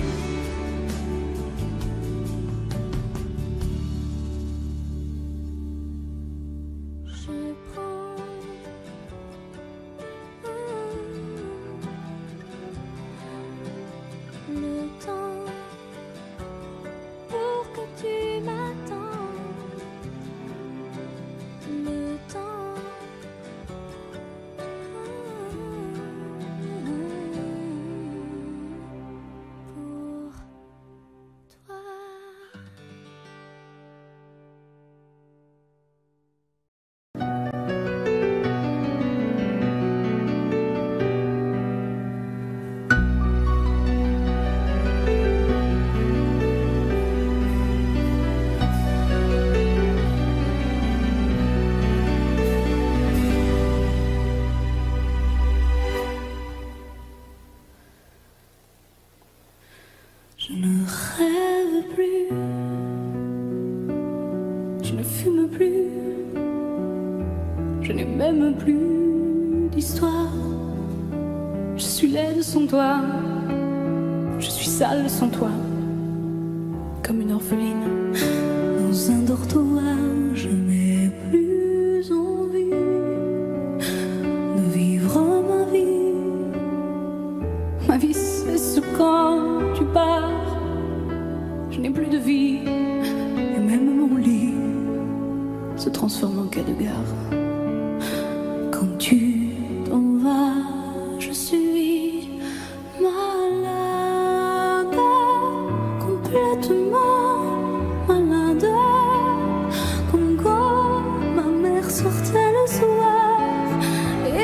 Je prends le temps pour que tu m'attendes. Le temps pour toi. Je ne rêve plus, je ne fume plus, je n'ai même plus d'histoire. Je suis laide sans toi, je suis sale sans toi, comme une orpheline dans un dortoir. Je n'ai plus envie de vivre ma vie. Ma vie cesse quand tu pars. Je n'ai plus de vie et même mon lit se transforme en quai de gare. Quand tu t'en vas, je suis malade, complètement malade. Comme quand ma mère sortait le soir et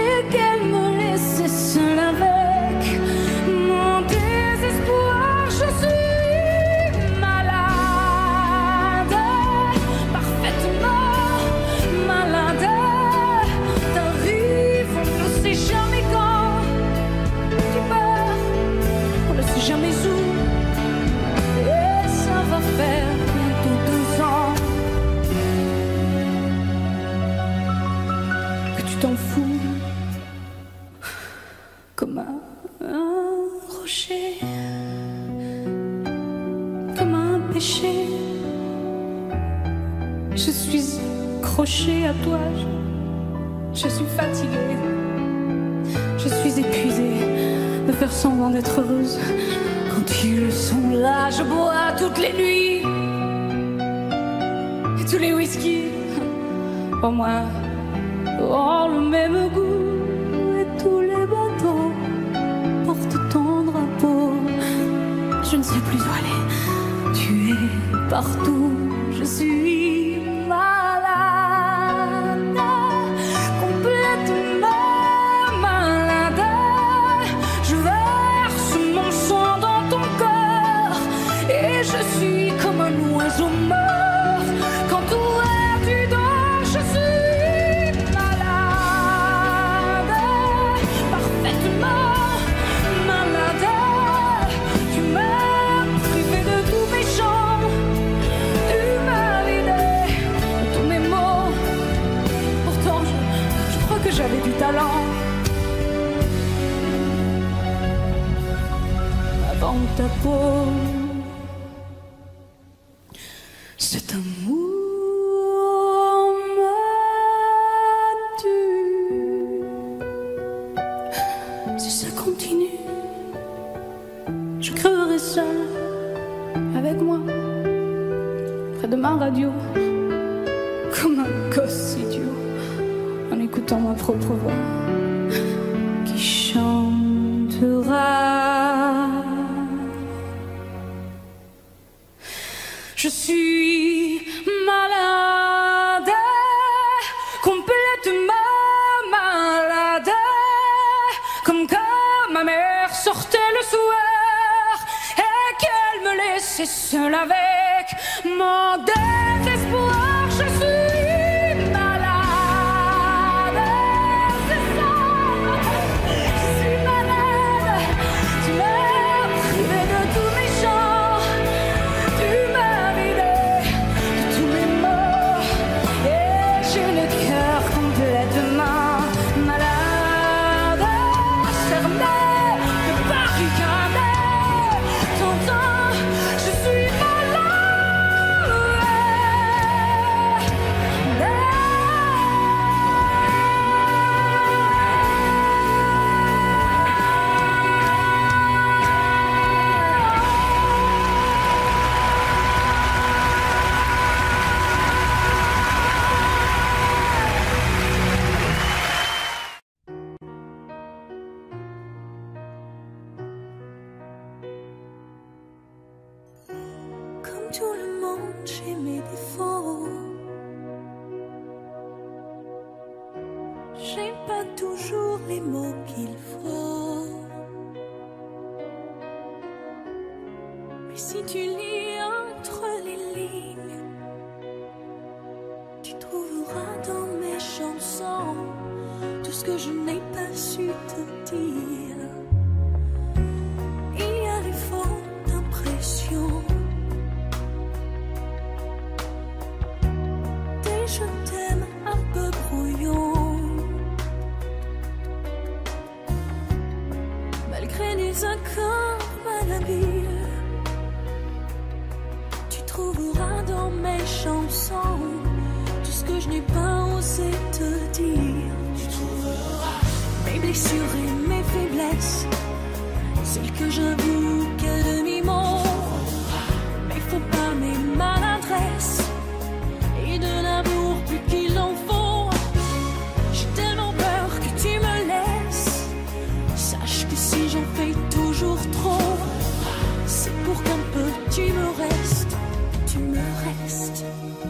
que tu t'en fous. Comme un, un rocher, comme un péché. Je suis accrochée à toi, je, je suis fatiguée, je suis épuisée de faire semblant d'être heureuse. Quand ils sont là, je bois toutes les nuits et tous les whisky, pour moi, ont le même goût. Et tous les bateaux portent ton drapeau. Je ne sais plus où aller, tu es partout, je suis malade, complètement malade. Je verse mon sang dans ton corps et je suis comme un oiseau mort. Quand tout est du dos, je suis malade, parfaitement malade. Tu m'as privé de tous mes chants, tu m'as vidé de tous mes mots. Pourtant je, je crois que j'avais du talent avant ta peau. Cet amour m'a tué. Si ça continue, je crèverai seule avec moi, près de ma radio, comme un gosse idiot, en écoutant ma propre voix qui chantera. Je suis malade, complètement malade, comme quand ma mère sortait le soir et qu'elle me laissait seule avec mon désespoir. Je suis malade, c'est ça, je suis malade. Tu m'as privé de tous mes chants, tu m'as vidé de tous mes mots, et j'ai le cœur complètement malade, cerné, de barricadé. T'entends, je suis Comme tout le monde, j'ai mes défauts. J'ai pas toujours les mots qu'il faut. Mais si tu lis entre les lignes, tu trouveras dans mes chansons tout ce que je n'ai pas su te dire. Il y a les fautes d'impression, des je t'aime un peu brouillons, malgré les accords malhabiles. Tu trouveras dans mes chansons tout ce que je n'ai pas osé te dire. Tu trouveras mes blessures et mes faiblesses, celles que j'avoue qu'à demi-mot, mes faux pas, mes maladresses, et de l'amour plus qu'il en faut. J'ai tellement peur que tu me laisses. Sache que si j'en fais toujours trop, c'est pour qu'un peu tu me restes, tu me restes.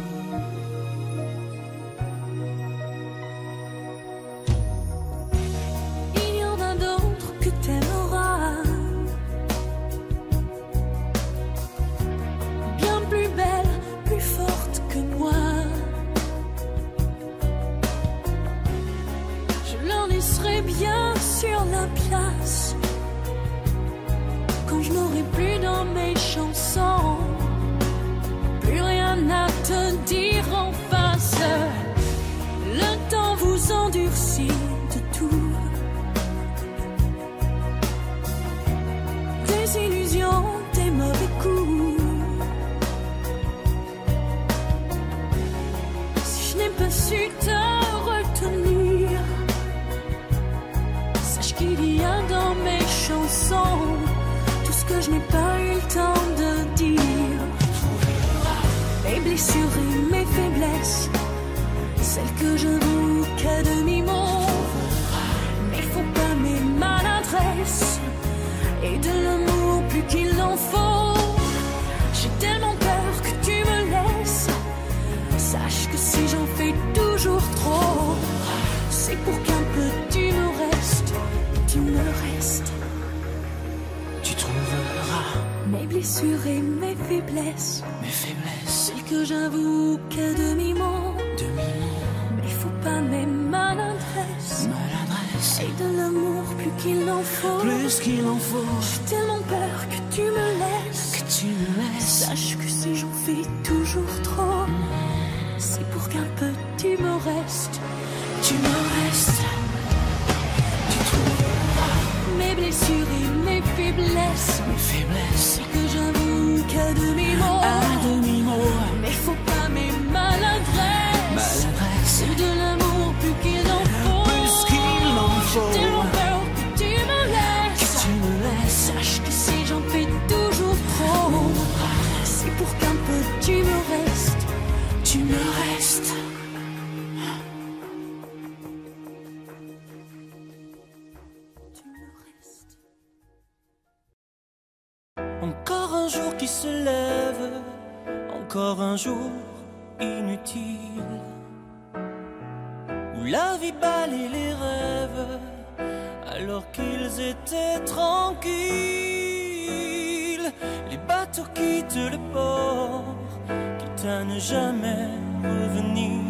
Il y en a d'autres que t'aimeras, bien plus belles, plus fortes que moi. Je leur laisserai bien sur la place quand je n'aurai plus dans mes chansons plus rien à te dire en face. Le temps vous endurcit celle que j'avoue qu'à demi-mot. Mais faut pas mes maladresses et de l'amour plus qu'il en faut. J'ai tellement peur que tu me laisses. Sache que si j'en fais toujours trop, c'est pour qu'un peu tu me restes, tu me restes. Tu trouveras mes blessures et mes faiblesses, mes faiblesses, celles que j'avoue qu'à demi-mot. Demi-mot. Mais faut pas mes maladresses, maladresses et de l'amour plus qu'il en faut. Plus qu'il en faut. J'ai tellement peur que tu me laisses, que tu me laisses. Sache que si j'en fais toujours trop, mmh. c'est pour qu'un peu tu me restes, tu me restes. Tu trouveras mes blessures et mes faiblesses, mes faiblesses, c'est que j'avoue qu'à demi-mot. À demi-mot. Mais faut pas mes maladresses, maladresses. Et de l'amour plus qu'il en faut. Plus qu'il en faut. J'ai tellement peur que tu me laisses, que tu me laisses. Sache que si j'en fais toujours trop, c'est pour qu'un peu tu me restes, tu me restes. Encore un jour qui se lève, encore un jour inutile, où la vie balaye les rêves, alors qu'ils étaient tranquilles. Les bateaux quittent le port, quitte à ne jamais revenir,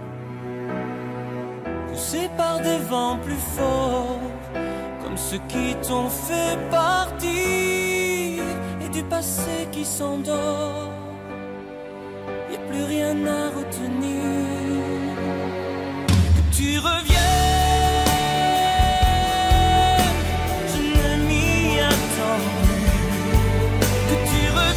poussés par des vents plus forts, comme ceux qui t'ont fait partir, et du passé qui s'endort, y a plus rien à retenir. Que tu reviennes, je ne m'y attends plus. Que tu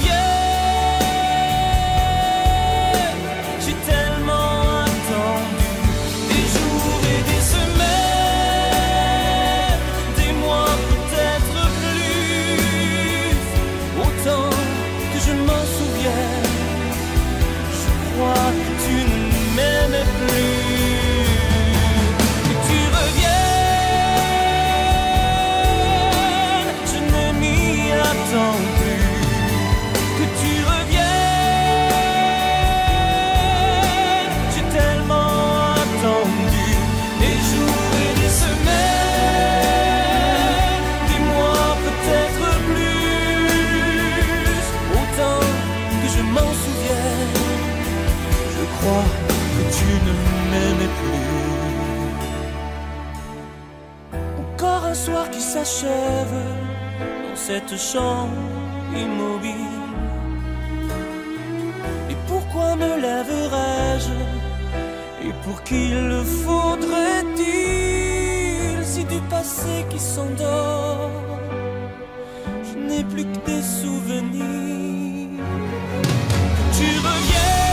reviennes, j'ai tellement attendu des jours et des semaines, des mois peut-être plus, autant que je m'en souviens. Je crois que tu ne m'aimais plus. Que tu reviennes, je ne m'y attends plus. Que tu reviennes, j'ai tellement attendu des jours et des semaines, des mois peut-être plus, autant que je m'en souviens. Je crois que tu ne m'aimais plus. Encore un soir qui s'achève dans cette chambre immobile. Et pourquoi me lèverais-je? Et pour qui le faudrait-il? Si du passé qui s'endort, je n'ai plus que des souvenirs. Que tu reviennes,